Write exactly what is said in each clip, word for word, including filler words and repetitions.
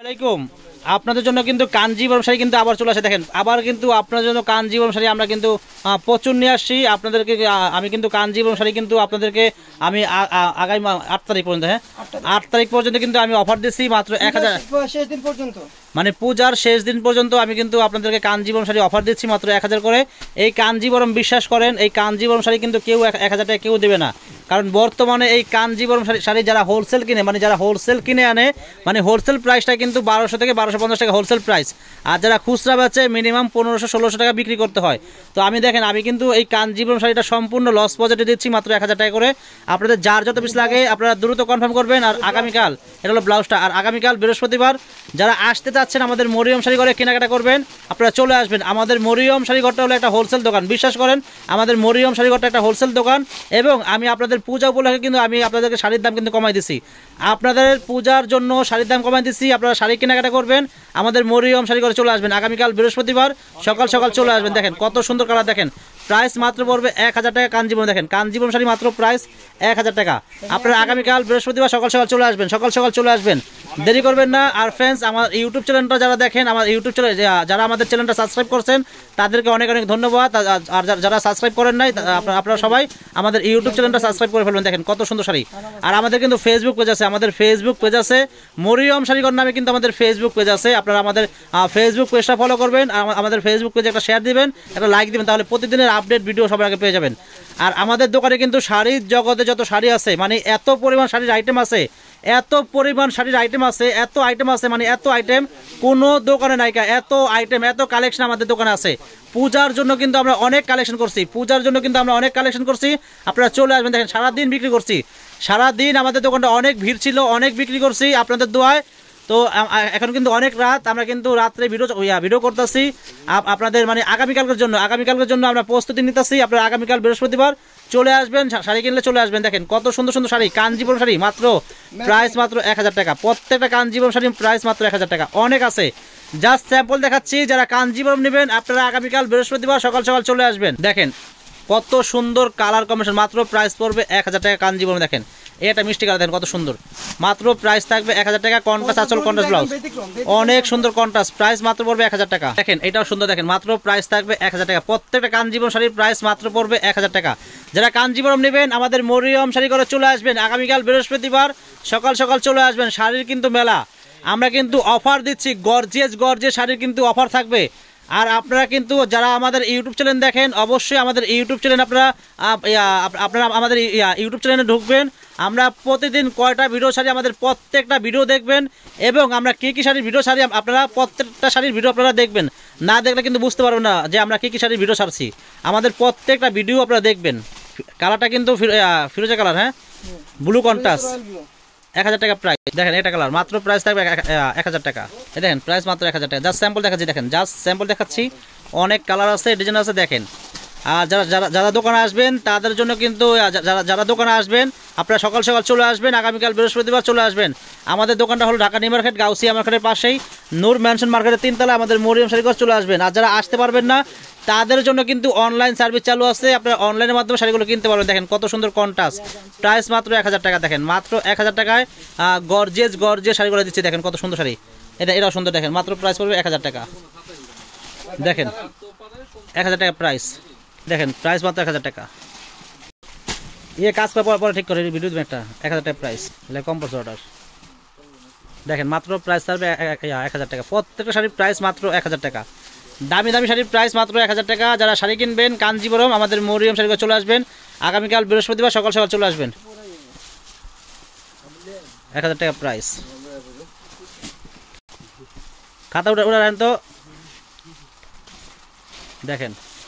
আসসালামাইকুম। আপনাদের জন্য কিন্তু কাঞ্জিবরম শাড়ি কিন্তু আবার চলে আসে। দেখেন আবার কিন্তু আপনাদের জন্য কাঞ্জিবরম শাড়ি আমরা কিন্তু প্রচুর নিয়ে আসছি আপনাদেরকে। আমি কিন্তু কাঞ্জিবরম শাড়ি কিন্তু আপনাদেরকে আমি আগামী আট তারিখ পর্যন্ত, হ্যাঁ আট তারিখ পর্যন্ত কিন্তু আমি অফার দিচ্ছি মাত্র এক হাজার শেষ দিন পর্যন্ত, মানে পূজার শেষ দিন পর্যন্ত আমি কিন্তু আপনাদেরকে কাঞ্জিবরম শাড়ি অফার দিচ্ছি মাত্র এক হাজার করে। এই কাঞ্জিবরম বিশ্বাস করেন, এই কাঞ্জিবরম শাড়ি কিন্তু কেউ এক হাজার টাকা কেউ দেবে না। কারণ বর্তমানে এই কাঞ্জিবরম শাড়ি যারা হোলসেল কিনে, মানে যারা হোলসেল কিনে আনে, মানে হোলসেল প্রাইসটা কিন্তু বারোশো থেকে বারোশো পঞ্চাশ টাকা হোলসেল প্রাইস। আর যারা খুচরা বেচে মিনিমাম পনেরোশো ষোলোশো টাকা বিক্রি করতে হয়। তো আমি দেখেন আমি কিন্তু এই কাঞ্জিবরম শাড়িটা সম্পূর্ণ লস বাজেটে দিচ্ছি মাত্র এক হাজার টাকা করে। আপনাদের যার যত পিস লাগে আপনারা দ্রুত কনফার্ম করবেন। আর আগামীকাল এটা হলো ব্লাউজটা, আর আগামীকাল বৃহস্পতিবার যারা আসতে চাচ্ছেন আমাদের মরিয়ম শাড়ি ঘরে কেনাকাটা করবেন, আপনারা চলে আসবেন। আমাদের মরিয়ম শাড়ি ঘরটা হলো একটা হোলসেল দোকান, বিশ্বাস করেন আমাদের মরিয়ম শাড়ি ঘরটা একটা হোলসেল দোকান। এবং আমি আপনাদের পূজা উপলক্ষে কিন্তু আমি আপনাদেরকে শাড়ির দাম কিন্তু কমাই দিচ্ছি। আপনাদের পূজার জন্য শাড়ির দাম কমাই দিচ্ছি, আপনারা শাড়ি কেনাকাটা করবেন আমাদের মরিয়ম শাড়ি ঘরে চলে আসবেন। আগামীকাল বৃহস্পতিবার সকাল সকাল চলে আসবেন। দেখেন কত সুন্দর কালার, দেখেন প্রাইস মাত্র পড়বে এক হাজার টাকা কাঞ্জিবরম। দেখেন কাঞ্জিবরম শাড়ি মাত্র প্রাইস এক হাজার টাকা। আপনারা আগামীকাল বৃহস্পতিবার সকাল সকাল চলে আসবেন, সকাল সকাল চলে আসবেন, দেরি করবেন না। আর ফ্রেন্ডস, আমার ইউটিউব চ্যানেলটা যারা দেখেন, আমার ইউটিউব চ্যানেল যারা আমাদের চ্যানেলটা সাবস্ক্রাইব করছেন তাদেরকে অনেক অনেক ধন্যবাদ। আর যারা সাবস্ক্রাইব করেন নাই আপনারা সবাই আমাদের ইউটিউব চ্যানেলটা সাবস্ক্রাইব করে ফেলবেন। দেখেন কত সুন্দর শাড়ি। আর আমাদের কিন্তু ফেসবুক পেজ আছে, আমাদের ফেসবুক পেজ আছে মরিয়ম শাড়িঘর নামে কিন্তু আমাদের ফেসবুক পেজ আছে। আপনারা আমাদের ফেসবুক পেজটা ফলো করবেন, আমাদের ফেসবুক পেজে একটা শেয়ার দিবেন, একটা লাইক দিবেন, তাহলে প্রতিদিনের আপডেট ভিডিও সবার আগে পেয়ে যাবেন। আর আমাদের দোকানে কিন্তু শাড়ির জগতে যত শাড়ি আছে, মানে এত পরিমাণ শাড়ির আইটেম আছে, এত পরিমাণ শাড়ির আইটেম আছে, এত আইটেম আছে, মানে এত আইটেম কোনো দোকানে নাইকা, এত আইটেম এত কালেকশন আমাদের দোকানে আছে। পূজার জন্য কিন্তু আমরা অনেক কালেকশন করছি, পূজার জন্য কিন্তু আমরা অনেক কালেকশন করছি। আপনারা চলে আসবেন। দেখেন সারাদিন বিক্রি করছি, সারাদিন আমাদের দোকানটা অনেক ভিড় ছিল, অনেক বিক্রি করছি আপনাদের দোয়ায়। তো এখন কিন্তু অনেক রাত, আমরা কিন্তু রাত্রে ভিডিও ভিডিও করতেছি আপনাদের, মানে আগামীকালকের জন্য আগামীকালকের জন্য আমরা প্রস্তুতি নিতেছি। আপনারা আগামীকাল বৃহস্পতিবার চলে আসবেন, শাড়ি কিনলে চলে আসবেন। দেখেন কত সুন্দর সুন্দর শাড়ি, কাঞ্জিবরম শাড়ি মাত্র প্রাইস মাত্র এক হাজার টাকা। প্রত্যেকটা কাঞ্জিবরম শাড়ি প্রাইস মাত্র এক হাজার টাকা। অনেক আছে, জাস্ট স্যাম্পল দেখাচ্ছি। যারা কাঞ্জিবরম নেবেন আপনারা আগামীকাল বৃহস্পতিবার সকাল সকাল চলে আসবেন। দেখেন কত সুন্দর কালার কম্বিনেশন, মাত্র প্রাইস পড়বে এক হাজার টাকা কাঞ্জিবরম। দেখেন এটা মিষ্টি কালার, দেখেন কত সুন্দর, মাত্র প্রাইস থাকবে এক হাজার টাকা। কন্ট্রাস্ট আঁচল, কন্ট্রাস্ট ব্লাউজ, অনেক সুন্দর কন্ট্রাস্ট, প্রাইস মাত্র পড়বে এক হাজার টাকা। দেখেন এটাও সুন্দর, দেখেন মাত্র প্রাইস থাকবে এক হাজার টাকা। প্রত্যেকটা কাঞ্জিবরম শাড়ির প্রাইস মাত্র পড়বে এক হাজার টাকা। যারা কাঞ্জিবরম নেবেন আমাদের মরিয়ম শাড়ি করে চলে আসবেন। আগামীকাল বৃহস্পতিবার সকাল সকাল চলে আসবেন। শাড়ির কিন্তু মেলা, আমরা কিন্তু অফার দিচ্ছি, গর্জিয়াস গর্জিয়াস শাড়ির কিন্তু অফার থাকবে। আর আপনারা কিন্তু যারা আমাদের ইউটিউব চ্যানেল দেখেন, অবশ্যই আমাদের ইউটিউব চ্যানেল আপনারা আপনারা আমাদের ইউটিউব চ্যানেলে ঢুকবেন। আমরা প্রতিদিন কয়টা ভিডিও ছাড়ি, আমাদের প্রত্যেকটা ভিডিও দেখবেন। এবং আমরা কী কী শাড়ির ভিডিও ছাড়ি আপনারা প্রত্যেকটা শাড়ির ভিডিও আপনারা দেখবেন। না দেখলে কিন্তু বুঝতে পারবেন না যে আমরা কী কী শাড়ির ভিডিও ছাড়ছি। আমাদের প্রত্যেকটা ভিডিও আপনারা দেখবেন। কালারটা কিন্তু ফিরোজা কালার, হ্যাঁ ব্লু কন্ট্রাস্ট, এক হাজার টাকা প্রাইস। দেখেন এটা কালার, মাত্র প্রাইস থাকবে এক হাজার টাকা। দেখেন প্রাইস মাত্র এক হাজার টাকা। জাস্ট স্যাম্পল দেখাচ্ছি, দেখেন জাস্ট স্যাম্পল দেখাচ্ছি, অনেক কালার আছে, ডিজাইন আছে। দেখেন আর যারা যারা যারা দোকানে আসবেন তাদের জন্য কিন্তু যারা যারা দোকানে আসবেন আপনারা সকাল সকাল চলে আসবেন। আগামীকাল বৃহস্পতিবার চলে আসবেন। আমাদের দোকানটা হলো ঢাকা নিউ মার্কেট, গাউসিয়া মার্কেটের পাশেই, নূর ম্যানশন মার্কেটের তিনতলা, আমাদের মরিয়ম শাড়িঘর চলে আসবেন। আর যারা আসতে পারবেন না তাদের জন্য কিন্তু অনলাইন সার্ভিস চালু আছে, আপনারা অনলাইনের মাধ্যমে শাড়িগুলো কিনতে পারবেন। দেখেন কত সুন্দর কন্ট্রাস্ট, প্রাইস মাত্র এক হাজার টাকা। দেখেন মাত্র এক হাজার টাকায় গর্জেস গর্জেস শাড়িগুলো দিচ্ছি। দেখেন কত সুন্দর শাড়ি, এটা এটাও সুন্দর। দেখেন মাত্র প্রাইস পড়বে এক হাজার টাকা। দেখেন এক হাজার টাকা প্রাইস, দেখেন প্রাইস মাত্র এক হাজার টাকা। ইয়ে কাজ করার পরে ঠিক করে ভিডিও দেবেন একটা, এক হাজার টাকা প্রাইস, কম্পালসারি অর্ডার। দেখেন মাত্র প্রাইস থাকবে এক হাজার টাকা। প্রত্যেকটা শাড়ির প্রাইস মাত্র এক হাজার টাকা। দামি দামি শাড়ির প্রাইস মাত্র এক হাজার টাকা। যারা শাড়ি কিনবেন কাঞ্জিবরম আমাদের মরিয়ম শাড়ি চলে আসবেন। আগামীকাল বৃহস্পতিবার সকাল সকাল চলে আসবেন। এক হাজার টাকা প্রাইস। খাতা উঠে উঠে রাখেন তো। দেখেন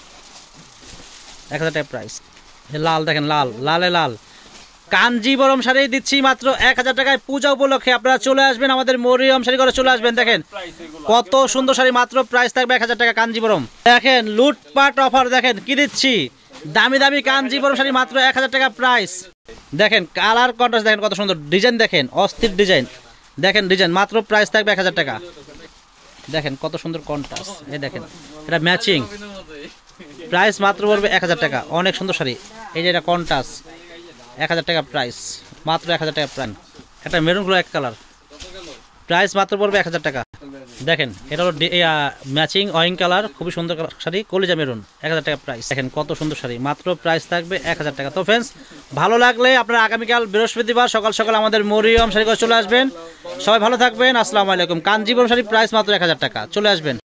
এক হাজার টাকা প্রাইস। লাল, দেখেন লাল, লালে লাল কাঞ্জিবরম শাড়ি দিচ্ছি মাত্র এক হাজার টাকায় পূজা উপলক্ষে। আপনারা চলে আসবেন আমাদের মরিয়ম শাড়ি করে চলে আসবেন। দেখেন কত সুন্দর শাড়ি, মাত্র প্রাইস থাকবে এক হাজার টাকা কাঞ্জিবরম। দেখেন লুটপাট অফার, দেখেন কি দিচ্ছি, দামি দামি কাঞ্জিবরম শাড়ি মাত্র এক হাজার টাকা প্রাইস। দেখেন কালার কন্ট্রাস্ট, দেখেন কত সুন্দর ডিজাইন, দেখেন অস্থির ডিজাইন। দেখেন ডিজাইন, মাত্র প্রাইস থাকবে এক হাজার টাকা। দেখেন কত সুন্দর কন্ট্রাস্ট, এই দেখেন এটা ম্যাচিং, প্রাইস মাত্র পড়বে এক হাজার টাকা। অনেক সুন্দর শাড়ি, এই যে এটা কন্ট্রাস্ট, এক হাজার টাকা প্রাইস, মাত্র এক হাজার টাকা প্রাইস। একটা মেরুন গুলো এক কালার, প্রাইস মাত্র পড়বে এক হাজার টাকা। দেখেন এটা হলো ম্যাচিং ওয়াইন কালার, খুবই সুন্দর শাড়ি, কলিজা মেরুন, এক হাজার টাকা প্রাইস। দেখেন কত সুন্দর শাড়ি, মাত্র প্রাইস থাকবে এক হাজার টাকা। তো ফ্রেন্ডস, ভালো লাগলে আপনারা আগামীকাল বৃহস্পতিবার সকাল সকাল আমাদের মরিয়ম শাড়ি করে চলে আসবেন। সবাই ভালো থাকবেন, আসসালামু আলাইকুম। কাঞ্জিবরম শাড়ি প্রাইস মাত্র এক হাজার টাকা, চলে আসবেন।